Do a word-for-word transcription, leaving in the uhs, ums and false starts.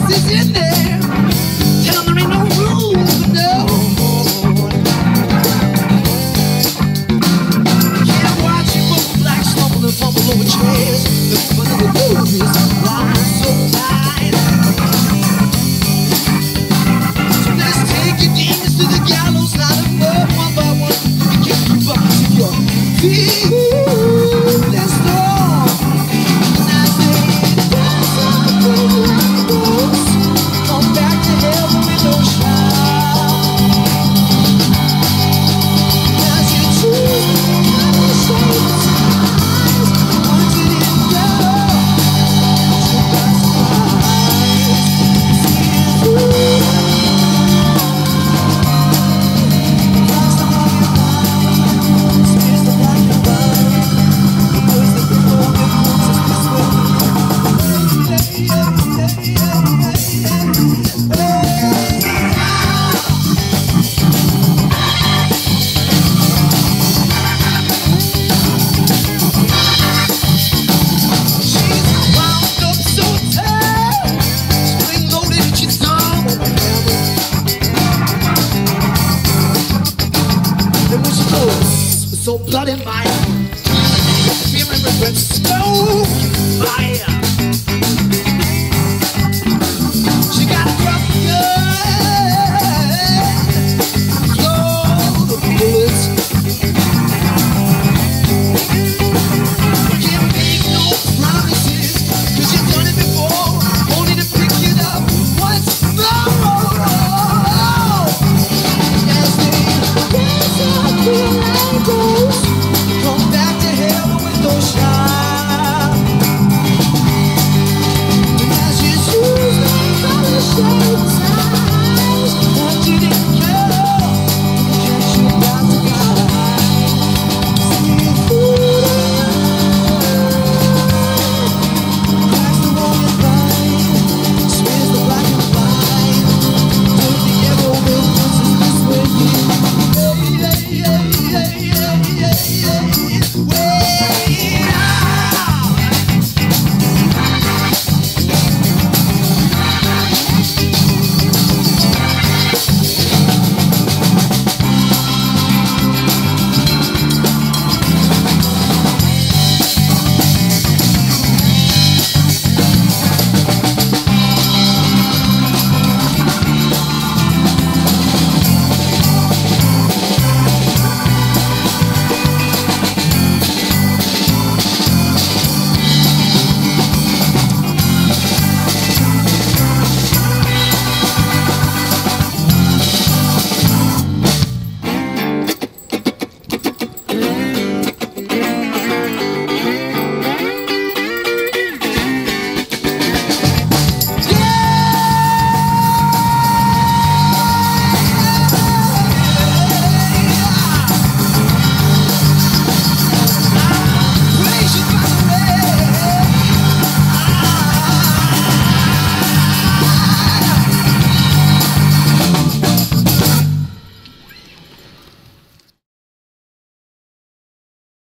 is in there. Tell them there ain't no rules, no. Can't watch you both black stumble and fumble over chairs. The fun of the movie is lying so tight. So let's take your demons to the gallows, line them up one by one. You can't keep up to your feet. Let's go. And I say, dance on the road, come back to heaven with no shine. As you choose kind of shapes eyes, wanted it down. So that's why see it through. Clocks the wrong and blind, spears the black and white. The boys that before me comes us this way. She's wound up so tight, spring loaded and she's dumb on the hammer. And when she goes, so blood and fire, fear and regret, smoke, fire.